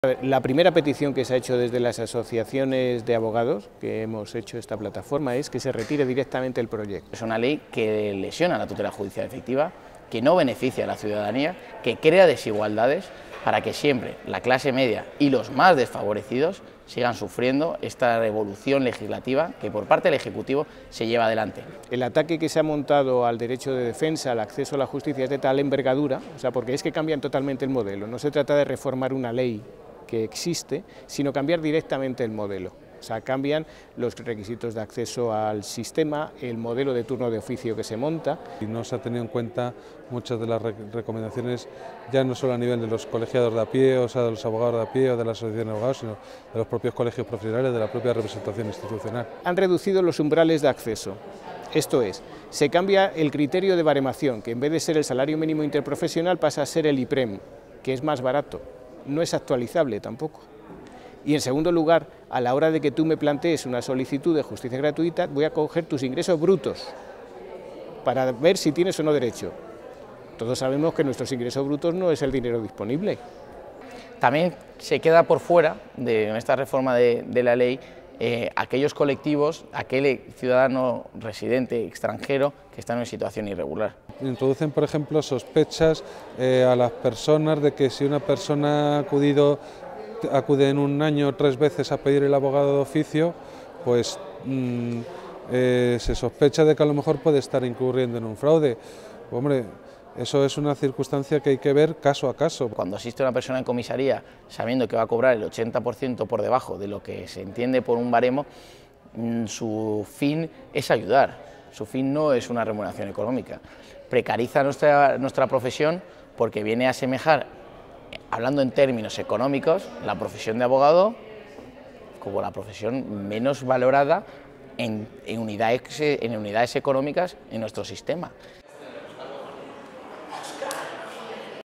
La primera petición que se ha hecho desde las asociaciones de abogados que hemos hecho esta plataforma es que se retire directamente el proyecto. Es una ley que lesiona la tutela judicial efectiva, que no beneficia a la ciudadanía, que crea desigualdades para que siempre la clase media y los más desfavorecidos sigan sufriendo esta revolución legislativa que por parte del Ejecutivo se lleva adelante. El ataque que se ha montado al derecho de defensa, al acceso a la justicia es de tal envergadura, porque es que cambian totalmente el modelo. No se trata de reformar una ley que existe, sino cambiar directamente el modelo. Cambian los requisitos de acceso al sistema, el modelo de turno de oficio que se monta. Y no se ha tenido en cuenta muchas de las recomendaciones, ya no solo a nivel de los colegiados de a pie, o sea, de los abogados de a pie o de la asociación de abogados, sino de los propios colegios profesionales, de la propia representación institucional. Han reducido los umbrales de acceso. Esto es, se cambia el criterio de baremación, que en vez de ser el salario mínimo interprofesional pasa a ser el IPREM, que es más barato, no es actualizable tampoco. Y en segundo lugar, a la hora de que tú me plantees una solicitud de justicia gratuita, voy a coger tus ingresos brutos para ver si tienes o no derecho. Todos sabemos que nuestros ingresos brutos no es el dinero disponible. También se queda por fuera de esta reforma de la ley aquellos colectivos, aquel ciudadano residente extranjero que está en una situación irregular. Introducen, por ejemplo, sospechas a las personas de que si una persona acude en un año 3 veces a pedir el abogado de oficio, pues se sospecha de que a lo mejor puede estar incurriendo en un fraude. Hombre, eso es una circunstancia que hay que ver caso a caso. Cuando asiste una persona en comisaría sabiendo que va a cobrar el 80% por debajo de lo que se entiende por un baremo, su fin es ayudar, su fin no es una remuneración económica. Precariza nuestra profesión porque viene a asemejar, hablando en términos económicos, la profesión de abogado como la profesión menos valorada en unidades económicas en nuestro sistema.